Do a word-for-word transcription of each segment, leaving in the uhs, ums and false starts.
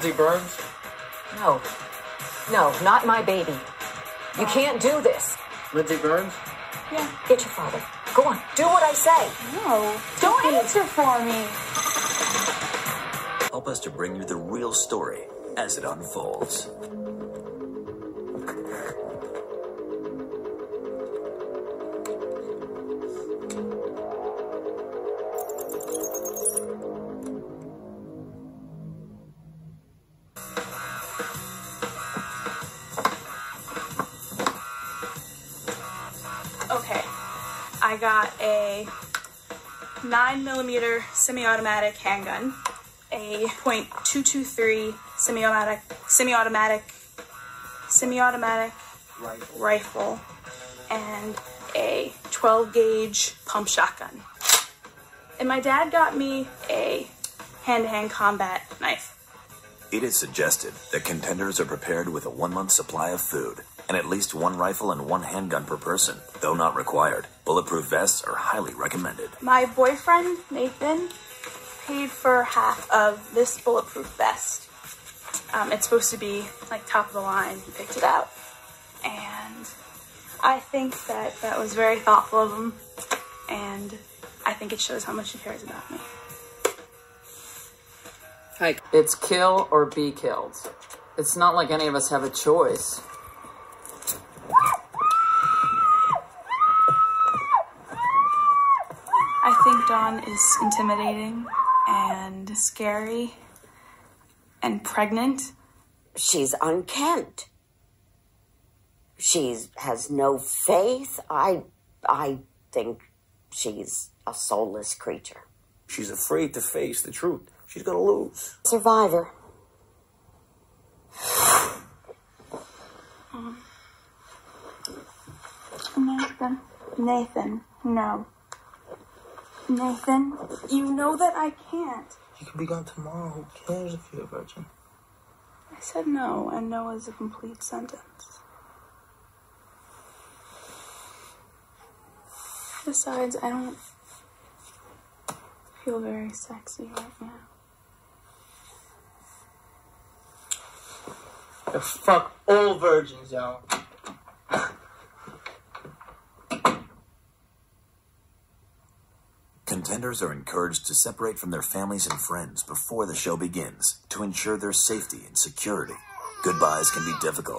Lindsey Burns? No. No, not my baby. You can't do this. Lindsey Burns? Yeah. Get your father. Go on. Do what I say. No. Don't answer for me. Help us to bring you the real story as it unfolds. Okay, I got a nine millimeter semi-automatic handgun, a point two two three semi-automatic, semi-automatic, semi-automatic Rifle. rifle, and a twelve gauge pump shotgun. And my dad got me a hand-to-hand combat knife. It is suggested that contenders are prepared with a one-month supply of food and at least one rifle and one handgun per person, though not required. Bulletproof vests are highly recommended. My boyfriend, Nathan, paid for half of this bulletproof vest. Um, it's supposed to be like top of the line. He picked it out. And I think that that was very thoughtful of him. And I think it shows how much he cares about me. Hey, it's kill or be killed. It's not like any of us have a choice. I think Dawn is intimidating and scary and pregnant. She's unkempt. She has no faith. I, I think she's a soulless creature. She's afraid to face the truth. She's gonna lose. Survivor. Nathan, Nathan, no. Nathan, you know that I can't. You can be gone tomorrow. Who cares if you're a virgin? I said no, and no is a complete sentence. Besides, I don't feel very sexy right now. Yeah, fuck all virgins, yo. Contenders are encouraged to separate from their families and friends before the show begins to ensure their safety and security. Goodbyes can be difficult.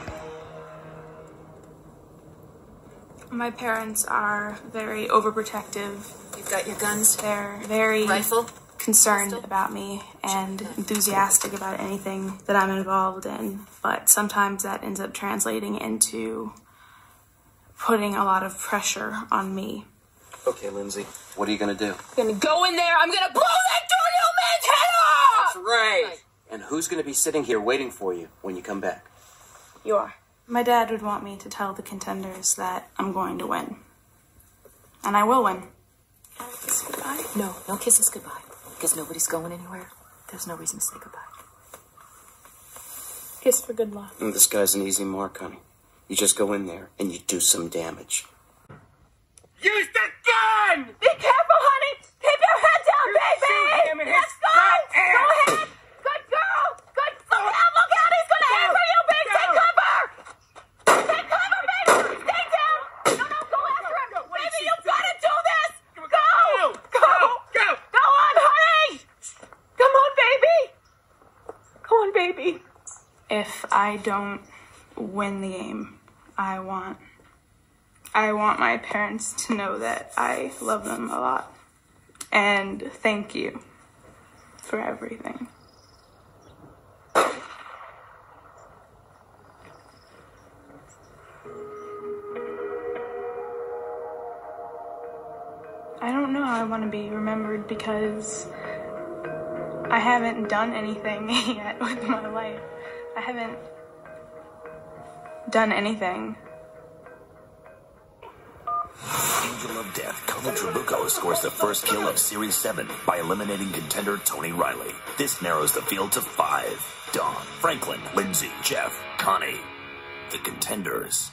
My parents are very overprotective. You've got your guns. They're very Rifle? concerned about me and enthusiastic about anything that I'm involved in. But sometimes that ends up translating into putting a lot of pressure on me. Okay, Lindsay, what are you gonna do? I'm gonna go in there, I'm gonna blow that dirty old man's head off! That's right! And who's gonna be sitting here waiting for you when you come back? You are. My dad would want me to tell the contenders that I'm going to win. And I will win. Kiss goodbye? No, no kisses goodbye. Because nobody's going anywhere. There's no reason to say goodbye. Kiss for good luck. And this guy's an easy mark, honey. You just go in there and you do some damage. Use the gun! Be careful, honey! Keep your head down, You baby! shoot him in his Let's go! fat Go ass. ahead! Good girl! Good! Look out! Look out! He's gonna aim for you, babe! Take cover! Take cover, baby! Stay down! No, no, go after him! Baby, you gotta do this! Go! Go! Go! Go on, honey! Come on, baby! Come on, baby! If I don't win the game, I want... I want my parents to know that I love them a lot. And thank you for everything. I don't know how I want to be remembered because I haven't done anything yet with my life. I haven't done anything. Angel of Death, Tony Trabuco scores the first kill of Series seven by eliminating contender Tony Riley. This narrows the field to five. Dawn, Franklin, Lindsay, Jeff, Connie. The contenders.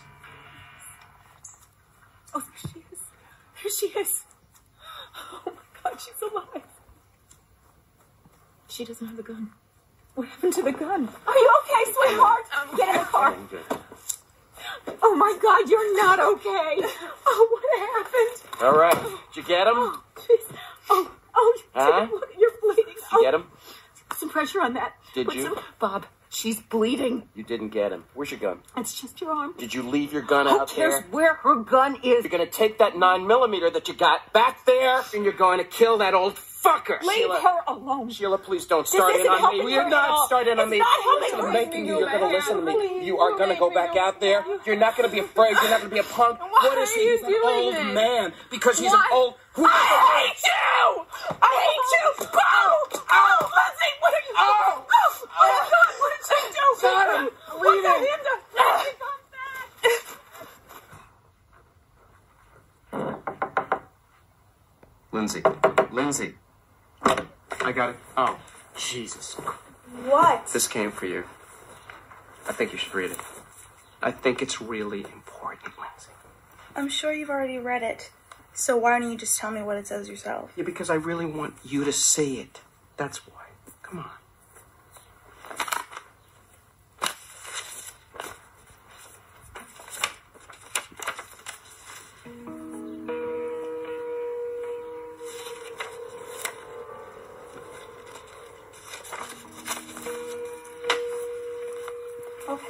Oh, there she is. There she is. Oh my God, she's alive. She doesn't have a gun. What happened to the gun? Are you okay, sweetheart? Get in the car. Oh my God, you're not okay. Oh, what happened? All right. Did you get him? Oh, jeez. Oh, oh, Huh? look, you're bleeding. Did you get him? Put some pressure on that. Did Put you? Some... Bob, she's bleeding. You didn't get him. Where's your gun? It's just your arm. Did you leave your gun Who out cares there? where her gun is? You're gonna take that nine millimeter that you got back there, and you're going to kill that old fucker. Leave Sheila, her alone. Sheila, please don't start in isn't on me. helping You're her not at all. starting on It's me. not helping I'm her. making you. You're gonna listen to me. Please, You are you gonna make go me back go out there. back. You're not gonna be afraid. You're not gonna be a punk. Why What is are he? you He's an doing old this? man because he's Why? an old. Who I hate you! I hate you! Oh! Oh! Lindsay, what are you doing? Oh! Oh, oh God, what did you do? Got him. What got Leaving. him to... Lindsay. Lindsay. I got it. Oh, Jesus. What? This came for you. I think you should read it. I think it's really important, Lindsay. I'm sure you've already read it. So why don't you just tell me what it says yourself? Yeah, because I really want you to see it. That's why. Come on. Okay.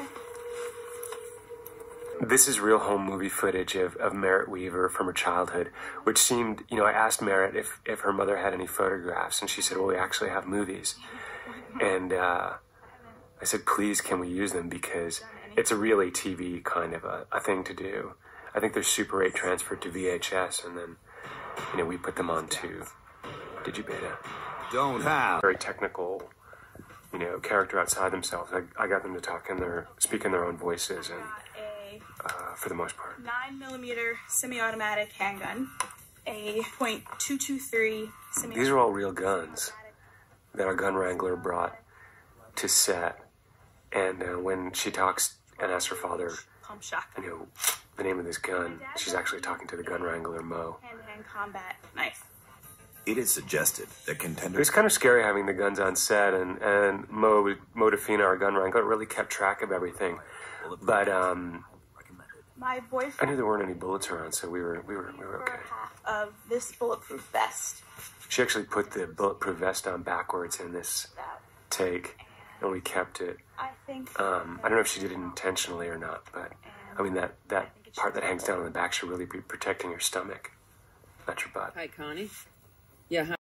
This is real home movie footage of, of Merritt Weaver from her childhood, which seemed, you know, I asked Merritt if, if her mother had any photographs, and she said, well, we actually have movies. And uh, I said, please, can we use them? Because it's a really T V kind of a, a thing to do. I think they're Super eight transferred to V H S, and then, you know, we put them onto Digibeta. Don't have. Very technical, you know, character outside themselves. I, I got them to talk in their, speak in their own voices, and uh, for the most part. Nine millimeter semi-automatic handgun, a point two two three semi. These are all real guns that our gun wrangler brought to set. And uh, when she talks and asks her father, Pump shotgun. you know, the name of this gun, she's actually talking to the gun wrangler, Mo. Hand-to-hand combat. Nice. It is suggested that It contenders. was kind of scary having the guns on set, and, and Mo, Mo Defina, our gun wrangler, really kept track of everything. But um, My I boyfriend knew there weren't any bullets around, so we were we were we were for okay. half of this bulletproof vest. She actually put the bulletproof vest on backwards in this That take, and we kept it. I think. Um, I don't know if she did it intentionally or not, but I mean that that part that hangs down on the back should really be protecting your stomach, not your butt. Hi, Connie. Yeah. Hi.